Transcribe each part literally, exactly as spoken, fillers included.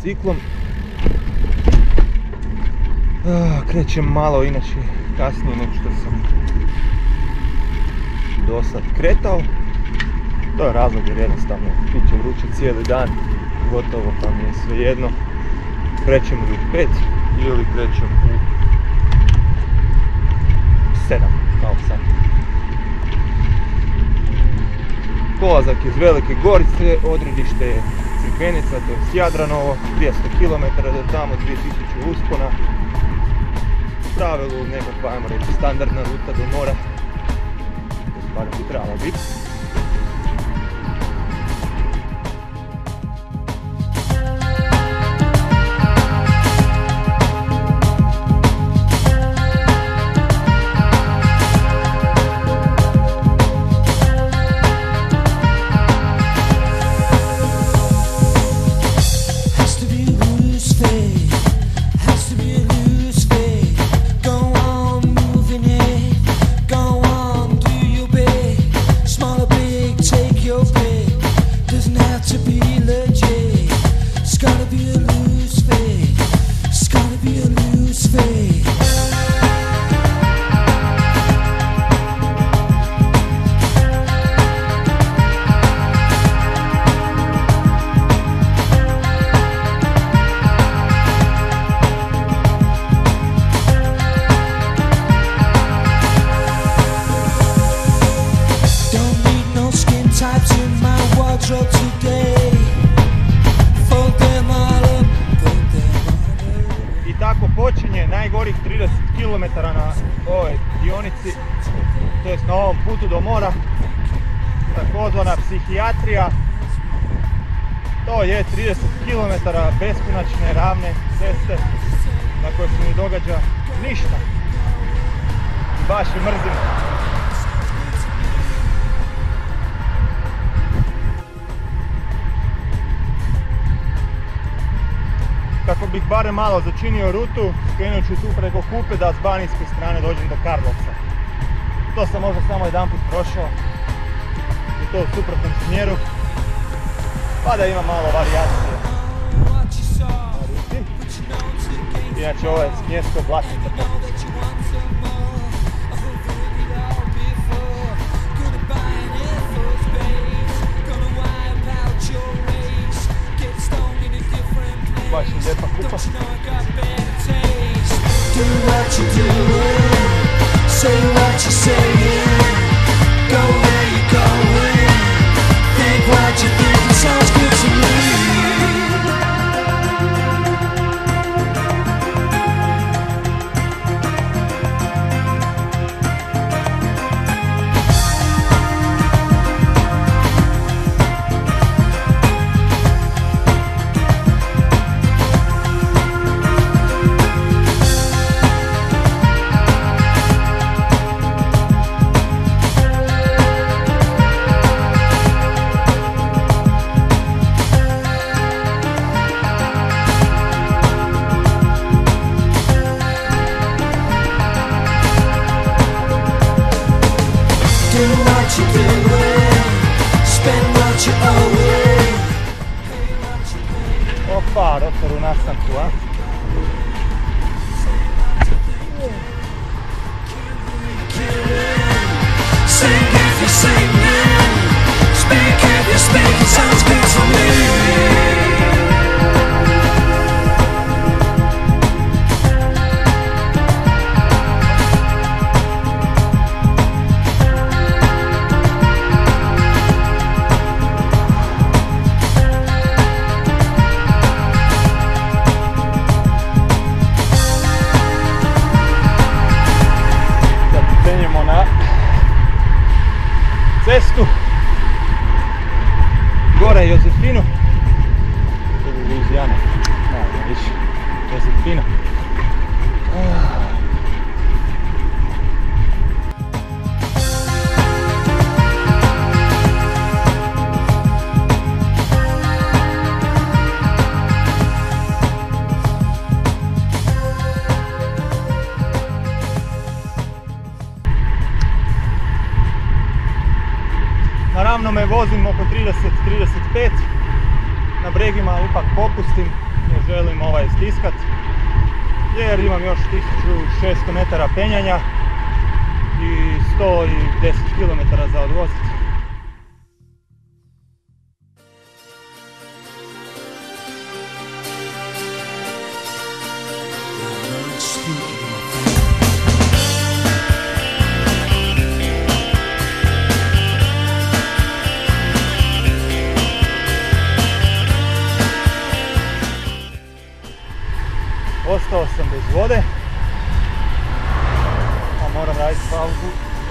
biciklom. Krećem malo, inače kasnije nego što sam do sad kretao. To je razlog jer jednostavno bit će vruće cijeli dan, gotovo pa mi je svejedno. Krećem u pet ili krećem u sedam, kao sad. Polazak iz Velike Gorice, odredište je Crikvenica, to je Jadranovo, dvjesto kilometara do tamo, dvije tisuće uspona. U pravilu nekakva, ajmo reći, standardna ruta do mora, to bar bi trebalo biti. Počinje najgorih trideset kilometara na ovoj dionici, to jest na ovom putu do mora, takozvana psihijatrija. To je trideset kilometara beskonačne ravne ceste na kojoj se ne događa ništa. Baš je mrzim. Kako bih barem malo začinio rutu, krenut ću tu preko Kupe da s banijske strane dođem do Karlovca. To sam možda samo jedan put prošao, i to u suprotnom smjeru, pa da ima malo varijacije na ruti. Inače ovo je mjesto Vlasnica. Baš je lijepa kupa. Opa, rotor u nastanku, a? Cestu gore Josefinu, to je Luizijana, ne više, Josefina. Naravno me vozim oko trideset do trideset pet, na bregima ipak popustim, jer želim ovaj stiskat jer imam još tisuću šesto metara penjanja i sto deset kilometara za odvoziti. Ostao sam bez vode, a moram raditi pauzu.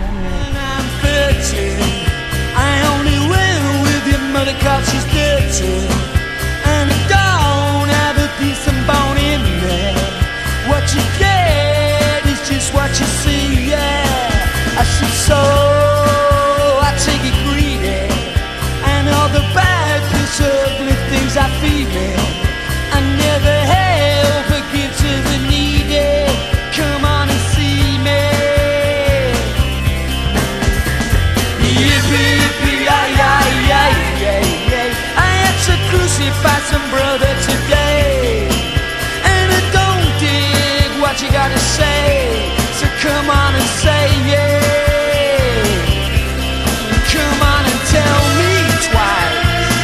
Find some brother today, and I don't dig what you gotta say, so come on and say yeah, come on and tell me twice.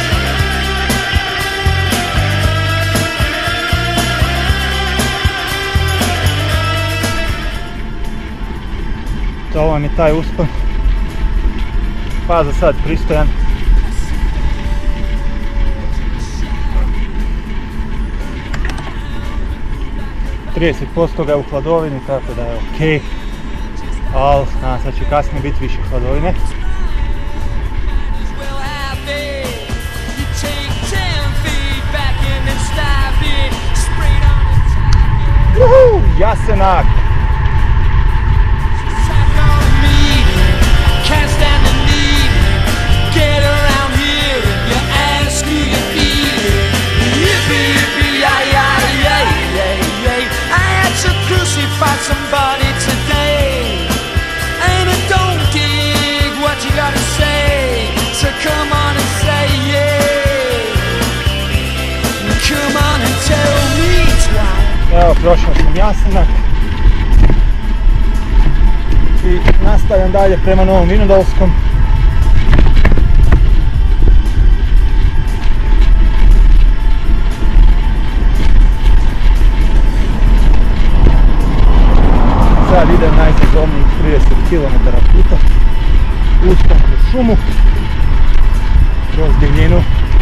To vam je taj uspon, pa za sad pristojan. trideset posto ga je u hladovini, tako da je ok, ali nadam se da će kasnije biti više hladovine. Uhu, Jasenak! Find somebody today, and I don't dig what you gotta say, so come on and say yeah, come on and tell me twice. Evo, prošao sam Jasenak i nastavljam dalje prema Novom Vinodolskom. Sad idem najsezomnijih trideset kilometara puta, uspom kroz šumu, kroz divljinu.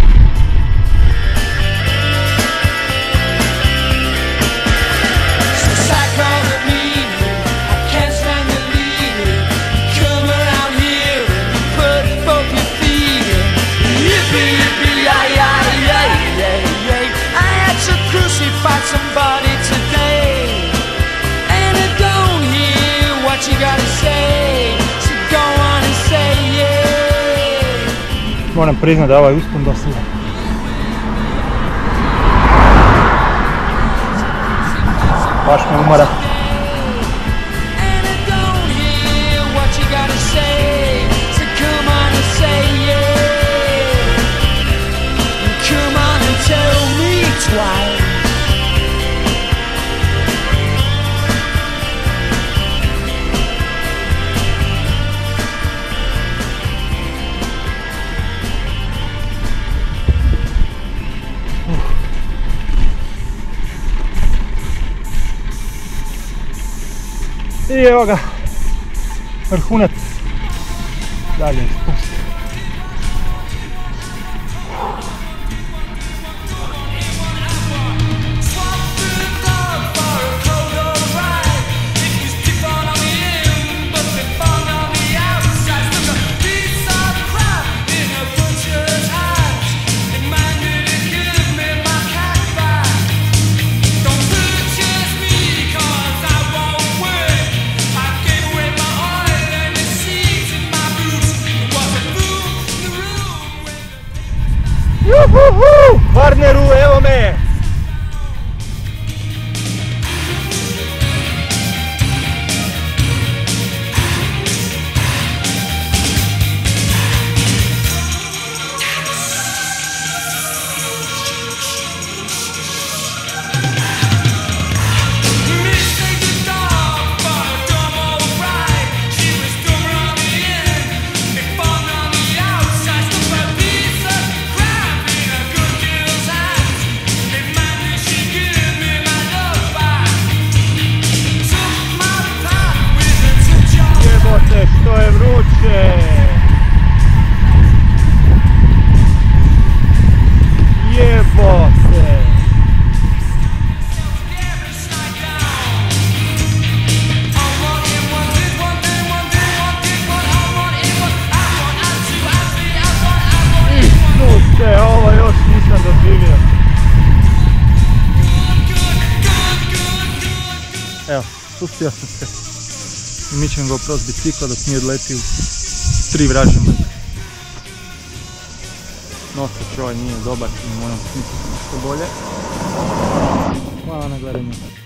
Moram priznati da ovaj uspon dosadan. Baš me umara. I evo ga, vrhunac, dalje spust. Was Pustio sam se. I mi ćemo ga prost bicikla dok nije odletio tri vraže mrtve. Nosač ovaj nije dobar i moram smisliti nešto bolje. Hvala na gledanju.